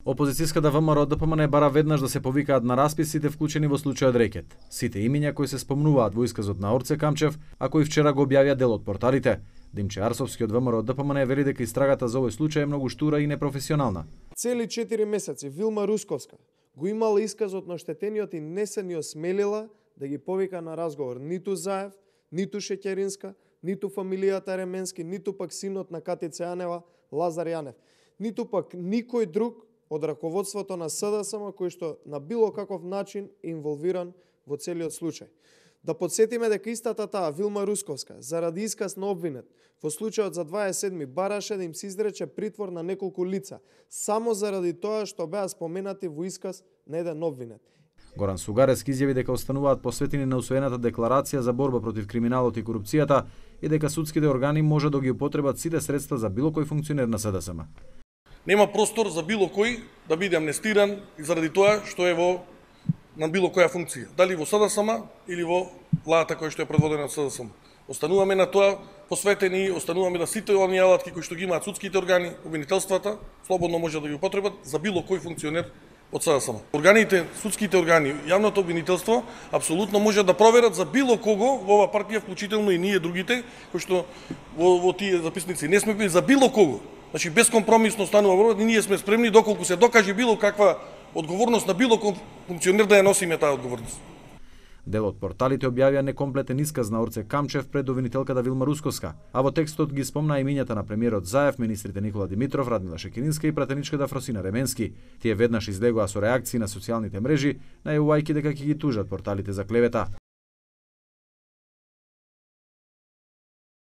Опозицијската ВМРО ДПМН бара веднаш да се повикаат на расписите вклучени во случајот Рекет. Сите имиња кои се спомнуваат во исказот на Орце Камчев, а кои вчера го објавија дел од порталите. Димче Арсовски од ВМРО ДПМН вели дека истрагата за овој случај е многу штура и непрофесионална. Цели 4 месеци Вилма Русковска го имала исказот на оштетениот и не се ни осмелила да ги повика на разговор ниту Заев, ниту Шеќеринска, ниту фамилијата Ременски, ниту пак синот на Катица Јанева, Лазар Јанев, ниту пак никој друг од раководството на СДСМ кој што на било каков начин е инволвиран во целиот случај. Да подсетиме дека истата таа Вилма Русковска заради исказ на обвинет во случајот за 27 бараше да им се изрече притвор на неколку лица само заради тоа што беа споменати во исказ на еден обвинет. Горан Сугарески изјави дека остануваат посветени на усвоената декларација за борба против криминалот и корупцијата и дека судските органи може да ги употребат сите средства за било кој функционер на СДСМ. Нема простор за било кој да биде амнестиран и заради тоа што е на било која функција, дали во СДСМ или во владата која што е предводена од СДСМ. Остануваме на тоа посветени, остануваме на сите оние алатки кои што ги имаат судските органи, обвинителствата, слободно може да ги употребат за било кој функционер од СДСМ. Органите, судските органи, јавното обвинителство апсолутно може да проверат за било кого во оваа партија, вклучително и ние другите, кои што во тие записници не сме били за било кого. Значи безкомпромисно станува борба, ние сме спремни доколку се докаже било каква одговорност на било кој функционер да ја носиме таа одговорност. Дел од порталите објавија некомплетен исказ на Орце Камчев пред обвинителката Вилма Русковска, а во текстот ги спомна имињата на премиерот Заев, министрите Никола Димитров, Радмила Шекеринска и пратеничката Фросина Ременски. Тие веднаш излегоа со реакции на социјалните мрежи, најавувајќи дека ќе ги тужат порталите за клевета.